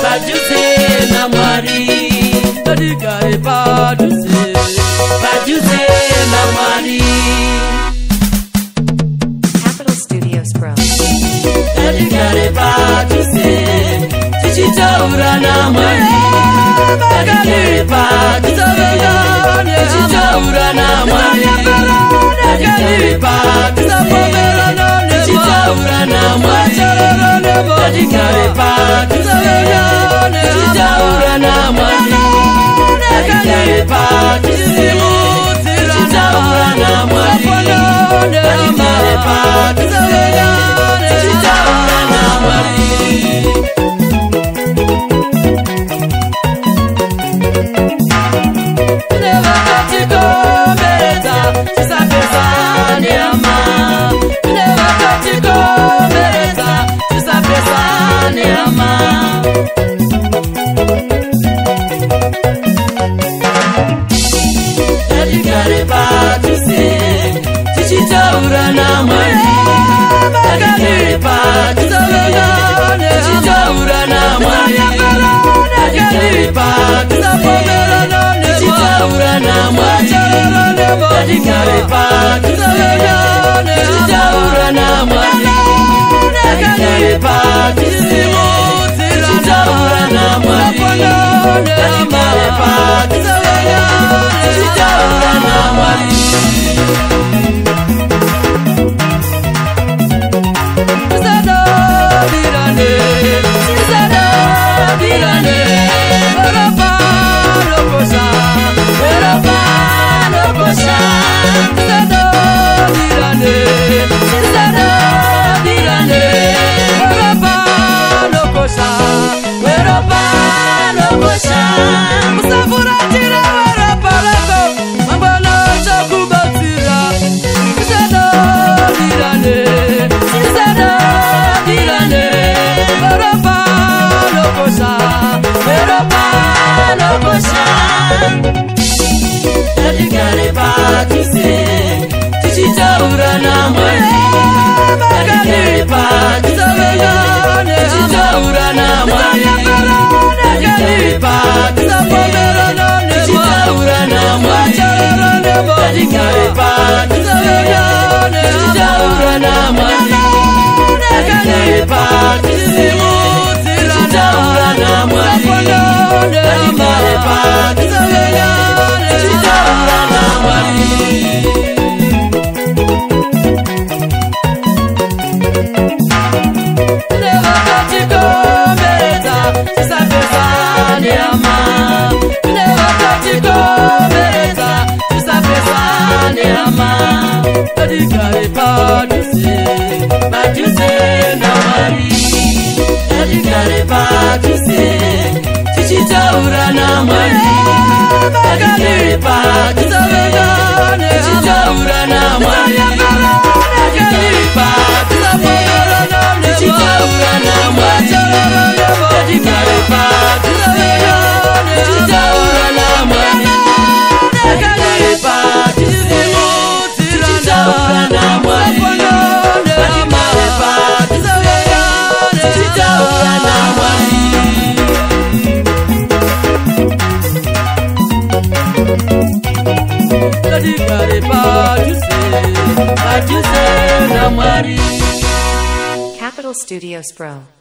paduse na mwari tadigare paduse na mwari Capital Studios Pro tadigare paduse tichitaura na mwari tadigare paduse tichitaura na mwari tadigare paduse tichitaura na mwari tadigare paduse tichitaura na mwari tadigare paduse tichitaura na mwari tadigare paduse tichitaura na mwari tadigare paduse tichitaura na mwari tadigare paduse tichitaura na mwari tadigare paduse tichitaura na mwari tadigare paduse tichitaura na mwari tadigare paduse tichitaura na mwari tadigare paduse tichitaura na mwari tadigare paduse tichitaura na mwari tadigare paduse tichitaura na mwari tadigare paduse tichitaura na mwari tadigare paduse tichitaura na mwari tadigare paduse tichitaura na mwari tadigare paduse tichitaura na mwari tadigare paduse na mwari tadigare paduse tichitaura na mwari tadigare paduse tichitaura na mwari tadigare paduse tichitaura na mwari tadigare paduse tichitaura na mwari tadigare paduse tichitaura na mwari tadigare paduse tichitaura na mwari tadigare paduse na mwari Capital Studios Pro